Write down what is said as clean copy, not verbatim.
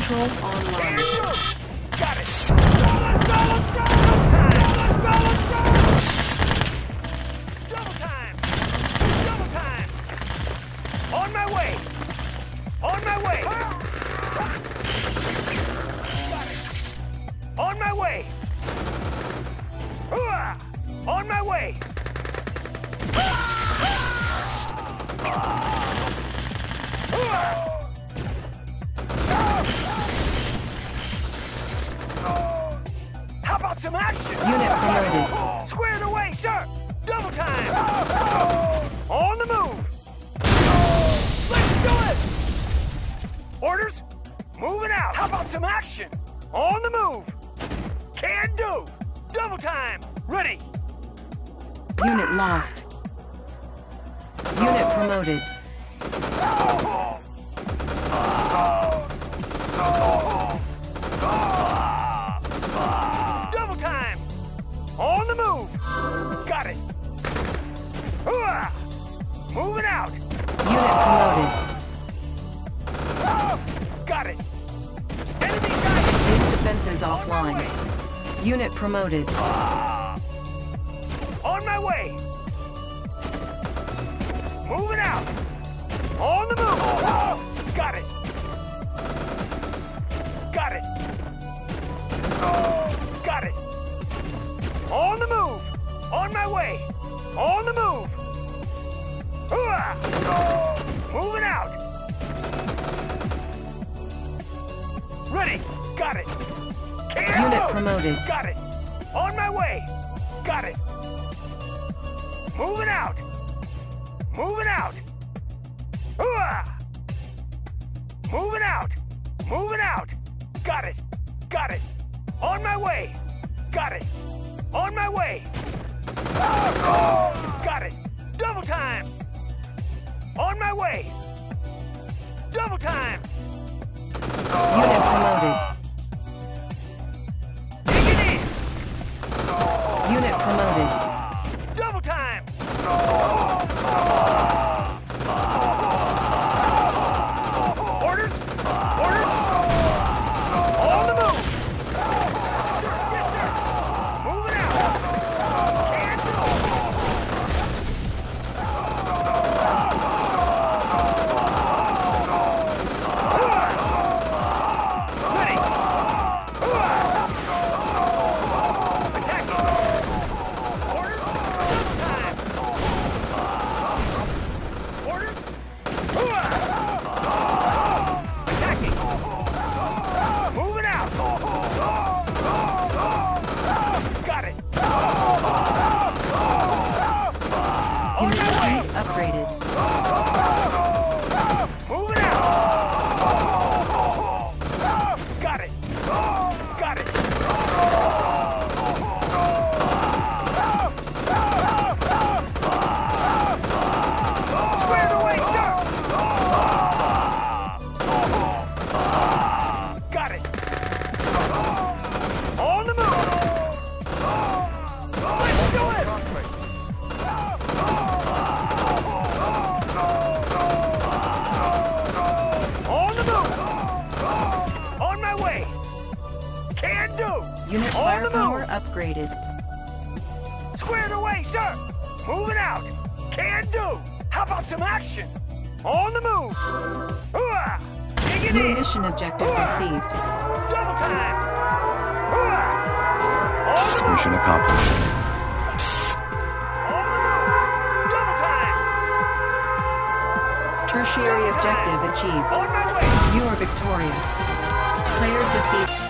control online. Got it. Let's go! Double time! Double time! On my way! On my way! Got it. On my way! On my way! How about some action? Unit promoted. Squared away, sir! Double time! On the move! Let's do it! Orders? Moving out! How about some action? On the move! Can do! Double time! Ready! Unit lost. Unit promoted. Double time! On the move! Got it! Moving out! Unit promoted. Got it! Enemy guided! Base defenses offline. Unit promoted. On my way! Moving out! On the move! Got it! Got it! Got it! On the move! On my way! On the move! Moving out! Ready! Got it! Unit promoted. Got it! On my way! Got it! Moving out! Moving out! Moving out! Moving out! Got it! Got it! On my way! Got it! On my way! Got it! Double time! On my way! Double time! Unit promoted. Take it in! Unit promoted. Double time! Orders! Orders! On the move! Yes, sir! Moving out! Can't do! Ready! Attacking! Orders! Double time! Orders! Attacking! Moving out! Got it! Unit speed upgraded. Moving out! Got it! Got it! Squared away, sir! Got it! On the move! Let's do it! On the move! On my way! Can do! Unit On the firepower move! upgraded. Squared away, sir! Moving out! Can do! How about some action? On the move! Dig it New in! mission objective received. Double time! On the move! Mission accomplished. On the move! Double time! Tertiary objective achieved. On my way! You are victorious. Player defeated.